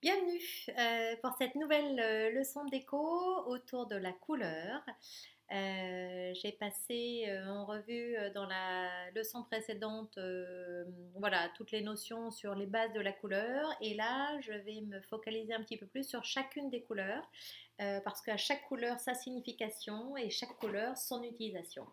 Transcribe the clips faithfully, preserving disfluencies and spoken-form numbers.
Bienvenue euh, pour cette nouvelle euh, leçon déco autour de la couleur. Euh, j'ai passé euh, en revue euh, dans la leçon précédente euh, voilà, toutes les notions sur les bases de la couleur et là je vais me focaliser un petit peu plus sur chacune des couleurs euh, parce qu'à chaque couleur sa signification et chaque couleur son utilisation.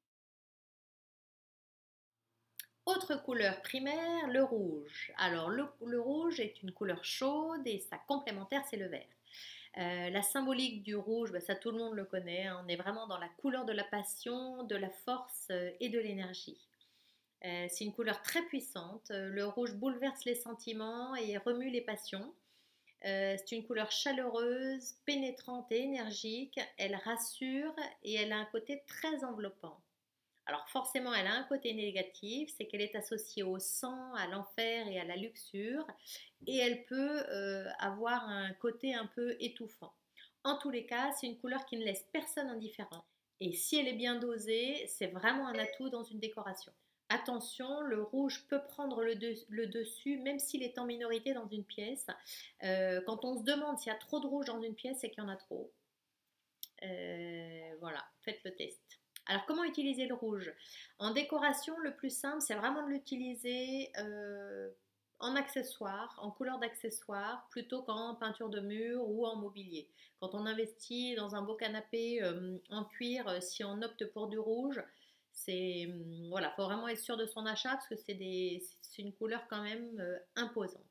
Autre couleur primaire, le rouge. Alors le, le rouge est une couleur chaude et sa complémentaire c'est le vert. Euh, la symbolique du rouge, bah, ça tout le monde le connaît, hein. On est vraiment dans la couleur de la passion, de la force euh, et de l'énergie. Euh, c'est une couleur très puissante. Euh, Le rouge bouleverse les sentiments et remue les passions. Euh, c'est une couleur chaleureuse, pénétrante et énergique. Elle rassure et elle a un côté très enveloppant. Alors forcément, elle a un côté négatif, c'est qu'elle est associée au sang, à l'enfer et à la luxure, et elle peut euh, avoir un côté un peu étouffant. En tous les cas, c'est une couleur qui ne laisse personne indifférent. Et si elle est bien dosée, c'est vraiment un atout dans une décoration. Attention, le rouge peut prendre le, de- le dessus, même s'il est en minorité dans une pièce. Euh, quand on se demande s'il y a trop de rouge dans une pièce, c'est qu'il y en a trop. Euh, voilà, faites le test. Alors, comment utiliser le rouge? En décoration, le plus simple, c'est vraiment de l'utiliser euh, en accessoire, en couleur d'accessoire, plutôt qu'en peinture de mur ou en mobilier. Quand on investit dans un beau canapé euh, en cuir, euh, si on opte pour du rouge, c'est hum, voilà, faut vraiment être sûr de son achat parce que c'est des, c'est une couleur quand même euh, imposante.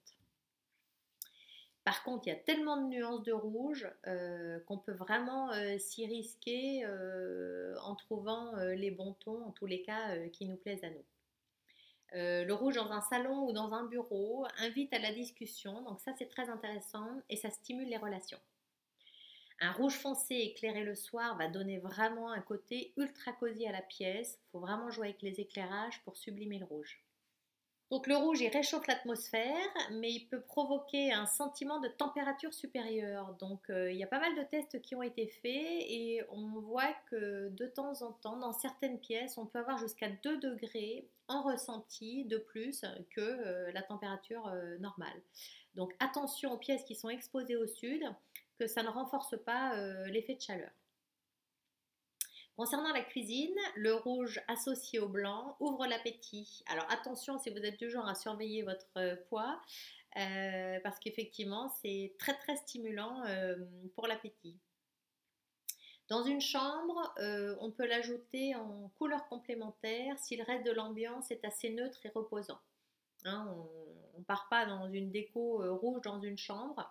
Par contre, il y a tellement de nuances de rouge euh, qu'on peut vraiment euh, s'y risquer euh, en trouvant euh, les bons tons, en tous les cas, euh, qui nous plaisent à nous. Euh, le rouge dans un salon ou dans un bureau invite à la discussion, donc ça c'est très intéressant et ça stimule les relations. Un rouge foncé éclairé le soir va donner vraiment un côté ultra cosy à la pièce. Il faut vraiment jouer avec les éclairages pour sublimer le rouge. Donc le rouge, il réchauffe l'atmosphère, mais il peut provoquer un sentiment de température supérieure. Donc euh, il y a pas mal de tests qui ont été faits et on voit que de temps en temps, dans certaines pièces, on peut avoir jusqu'à deux degrés en ressenti de plus que euh, la température euh, normale. Donc attention aux pièces qui sont exposées au sud, que ça ne renforce pas euh, l'effet de chaleur. Concernant la cuisine, le rouge associé au blanc ouvre l'appétit. Alors attention si vous êtes du genre à surveiller votre euh, poids, euh, parce qu'effectivement c'est très très stimulant euh, pour l'appétit. Dans une chambre, euh, on peut l'ajouter en couleur complémentaire si le reste de l'ambiance est assez neutre et reposant. Hein, on ne part pas dans une déco euh, rouge dans une chambre.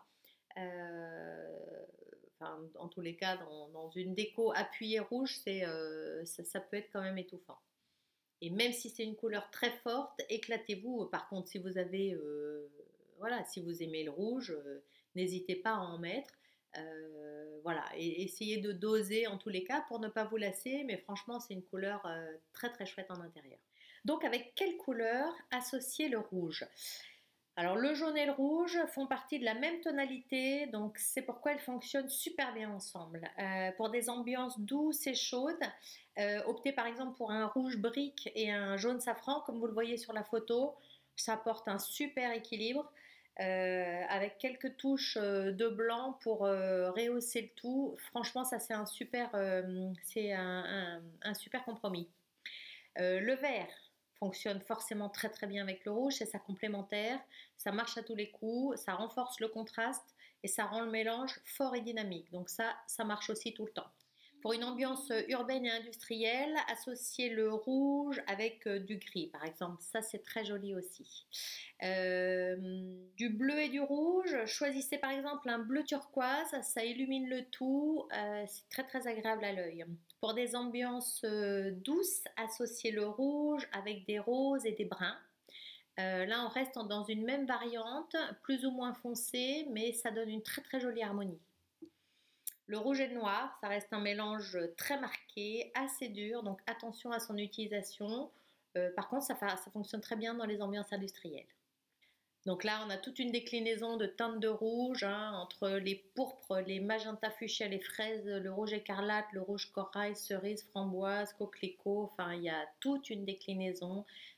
Euh, enfin, en tous les cas, dans, dans une déco appuyée rouge, c'est, euh, ça, ça peut être quand même étouffant. Et même si c'est une couleur très forte, éclatez-vous. Par contre, si vous avez, euh, voilà, si vous aimez le rouge, euh, n'hésitez pas à en mettre. Euh, voilà, et essayez de doser en tous les cas pour ne pas vous lasser. Mais franchement, c'est une couleur euh, très très chouette en intérieur. Donc, avec quelle couleur associer le rouge? Alors le jaune et le rouge font partie de la même tonalité, donc c'est pourquoi elles fonctionnent super bien ensemble. Euh, pour des ambiances douces et chaudes, euh, optez par exemple pour un rouge brique et un jaune safran, comme vous le voyez sur la photo. Ça apporte un super équilibre, euh, avec quelques touches euh, de blanc pour euh, rehausser le tout. Franchement, ça c'est un super, euh, c'est un, un- un super compromis. Euh, le vert fonctionne forcément très très bien avec le rouge, c'est sa complémentaire, ça marche à tous les coups, ça renforce le contraste et ça rend le mélange fort et dynamique. Donc ça, ça marche aussi tout le temps. Pour une ambiance urbaine et industrielle, associer le rouge avec euh, du gris, par exemple. Ça, c'est très joli aussi. Euh, du bleu et du rouge, choisissez par exemple un bleu turquoise, ça illumine le tout, euh, c'est très très agréable à l'œil. Pour des ambiances euh, douces, associez le rouge avec des roses et des bruns. Euh, là, on reste dans une même variante, plus ou moins foncée, mais ça donne une très très jolie harmonie. Le rouge et le noir, ça reste un mélange très marqué, assez dur, donc attention à son utilisation. Euh, par contre, ça, ça fonctionne très bien dans les ambiances industrielles. Donc là, on a toute une déclinaison de teintes de rouge, hein, entre les pourpres, les magentas fuchsia, les fraises, le rouge écarlate, le rouge corail, cerise, framboise, coquelicot. Enfin, il y a toute une déclinaison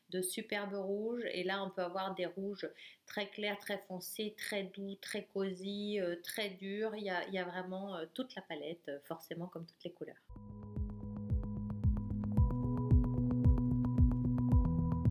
de superbes rouges. Et là, on peut avoir des rouges très clairs, très foncés, très doux, très cosy, euh, très durs. Il y a, il y a vraiment euh, toute la palette, euh, forcément comme toutes les couleurs.